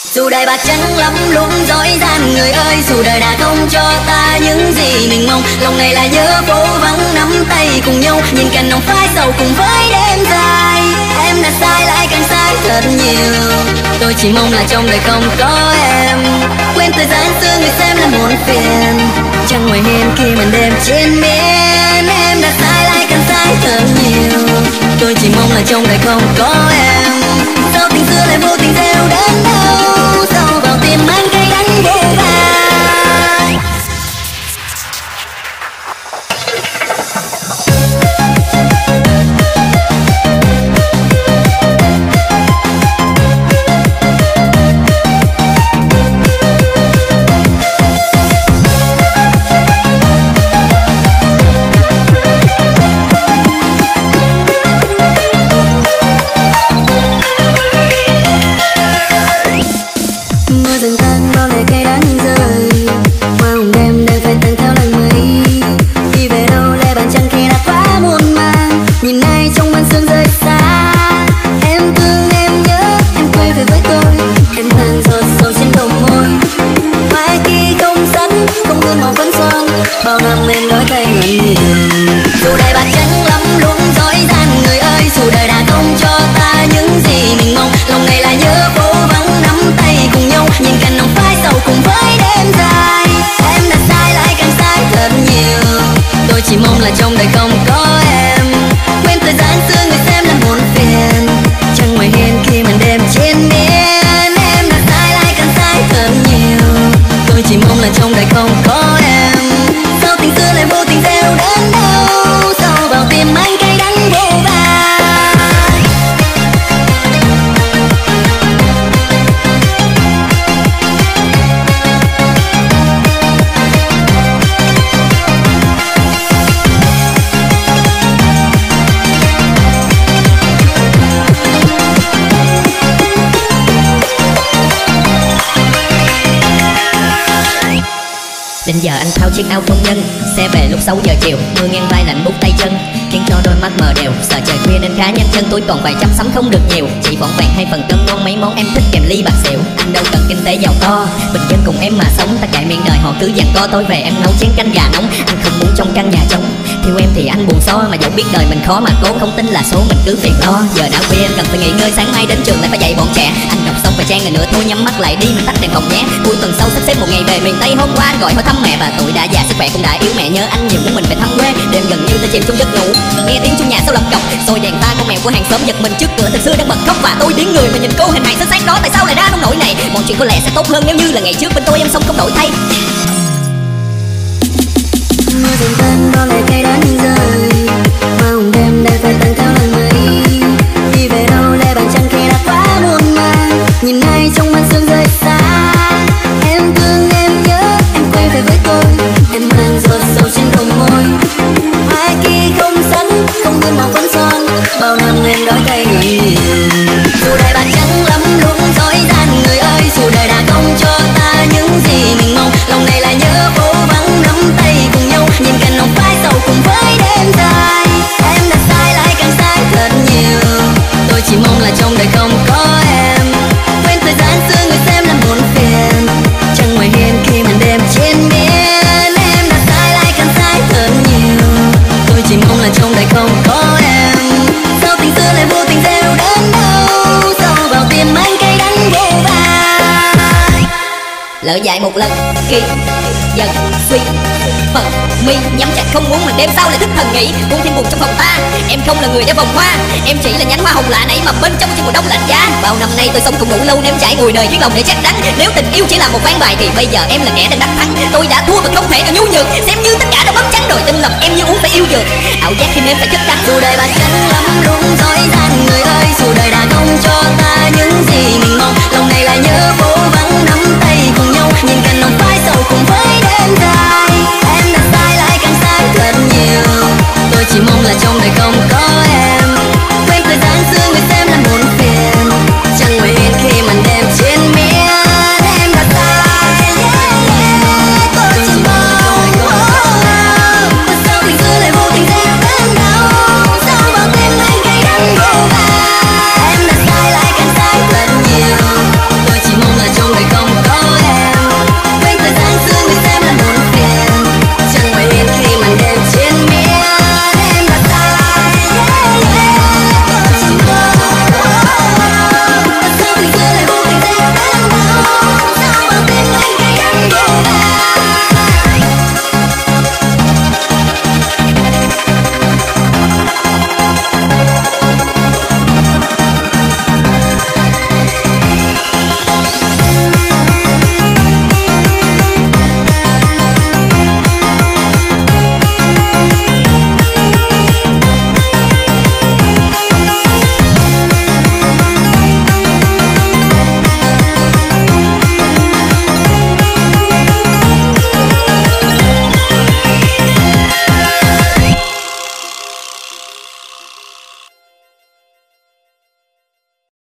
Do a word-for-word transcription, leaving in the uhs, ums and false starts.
Dù đời bạc trắng lắm lúc dối gian người ơi, dù đời đã không cho ta những gì mình mong, lòng này là nhớ phố vắng nắm tay cùng nhau, nhìn cành nồng phai sầu cùng với đêm dài. Em đã sai lại càng sai thật nhiều, tôi chỉ mong là trong đời không có em. Quên thời gian xưa người xem là muộn phiền, chẳng ngoài hiên khi màn đêm trên miên. Em đã sai lại càng sai thật nhiều, tôi chỉ mong là trong đời không có em. Sao tình xưa lại vô tình gieo đến đâu, sâu vào tim anh cay đắng vô vàn. Bao năm em đổi thay ngần nhiều, dù đời bạc trắng lắm luôn dối gian người ơi, dù đời đã không cho ta những gì mình mong, lòng này là nhớ phố vắng nắm tay cùng nhau, nhìn cành nồng phai sầu cùng với đêm dài. Em đã sai lại càng sai thật nhiều, tôi chỉ mong là trong đời không có em. Quên thời gian xưa người xem là muộn phiền, chẳng ngoài hiên khi màn đêm trên miên. Em đã sai lại càng sai thật nhiều, tôi chỉ mong là trong đời không có em. Tình xưa lại vô tình gieo đến đâu, sâu vào tim anh cay đắng vô vàn. Đến giờ anh tháo chiếc áo công nhân, xe về lúc sáu giờ chiều, mưa ngang vai lạnh buốt tay chân, khiến cho đôi mắt mờ đều. Sợ trời khuya nên khá nhanh chân, tôi còn vài trăm sắm không được nhiều, chỉ vỏn vẹn hai phần cơm ngon mấy món em thích kèm ly bạc xỉu. Anh đâu cần kinh tế giàu có, bình dân cùng em mà sống, tất cả miệng đời họ cứ dặn co tôi về em nấu chén canh gà nóng. Anh không muốn trong căn nhà trống, theo em thì anh buồn so, mà dẫu biết đời mình khó mà cố không tin là số mình cứ phiền lo. Giờ đã khuya anh cần phải nghỉ ngơi, sáng mai đến trường lại phải dạy bọn trẻ. Anh đọc xong vài trang rồi nữa thôi nhắm mắt lại đi, mình tắt đèn phòng nhé. Cuối tuần sau sắp xếp một ngày về miền Tây, hôm qua anh gọi hỏi thăm mẹ và tuổi đã già sức khỏe cũng đã yếu, mẹ nhớ anh nhiều muốn mình về thăm quê. Đêm gần như ta chìm trong giấc ngủ, nghe tiếng trong nhà sau lập cọc, rồi đèn ta con mèo của hàng xóm giật mình trước cửa từ xưa đang bật khóc, và tôi tiếng người mà nhìn cô hình hài xinh xắn đó tại sao lại ra nông nỗi này. Mọi chuyện có lẽ sẽ tốt hơn nếu như là ngày trước bên tôi em sống không đổi thay. Mưa dần tan bao lời cay đắng rơi, mong đêm đang phải tan theo làn mây. Đi về đâu lẽ bàn chân khi đã quá muôn màng, nhìn ai trong màn sương rơi xa. Em thương em nhớ em quay về với tôi, em mang giọt sầu trên đôi môi. Mai kia không sánh không quên màu phấn son, bao năm em đói cay ngần nhiều. Dù đời bạc trắng lắm lúc dối gian người ơi, dù đời đã không cho ta những gì mình mong, lòng này là nhớ phố vắng nắm tay cùng nhau, nhìn cành nồng phai sầu cùng với đêm dài. Em đã sai lại càng sai thật nhiều, tôi chỉ mong là trong đời không có em. Quên thời gian xưa người xem là muộn phiền, chẳng ngoài hiên khi màn đêm trên miên. Em đã sai lại càng sai thật nhiều, tôi chỉ mong là trong đời không có em. Sao tình xưa lại vô tình gieo đến đâu, sâu vào tim anh cay đắng vô vàn. Lỡ dại một lần khi dần suy phận mi nhắm chặt không muốn mình đêm sau lại thức thần nghỉ, muốn thiên buồn trong phòng ta. Em không là người để vòng hoa, em chỉ là nhánh hoa hồng lạ nảy mà bên trong chỉ mùa đông lạnh giá. Bao năm nay tôi sống cũng đủ lâu nên trải ngồi đời khiến lòng để chắc đắng. Nếu tình yêu chỉ là một ván bài thì bây giờ em là kẻ đang đắc thắng. Tôi đã thua và không thể nào nhu nhược, xem như tất cả đã mất trắng rồi. Tin lầm em như uống phải yêu dược, ảo giác khi em phải chất đắng. Dù đời bạc trắng lắm lúc dối gian người ơi, dù đời đã không cho